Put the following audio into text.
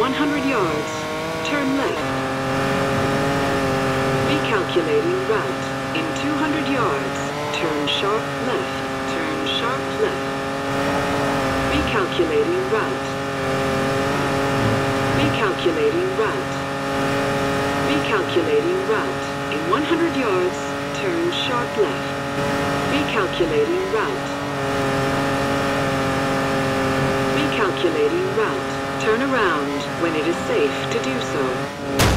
100 yards, turn left. Recalculating route. In 200 yards, turn sharp left. Turn sharp left. Recalculating route. Recalculating route. Recalculating route. In 100 yards, turn sharp left. Recalculating route. Recalculating route. Turn around when it is safe to do so.